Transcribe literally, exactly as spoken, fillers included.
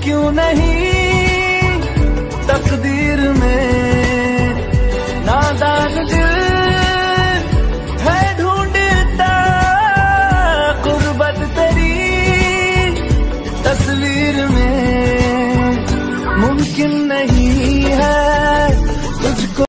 क्यों नहीं तकदीर में नादान दिल है ढूंढता गुर्बत तेरी तस्वीर में। मुमकिन नहीं है तुझको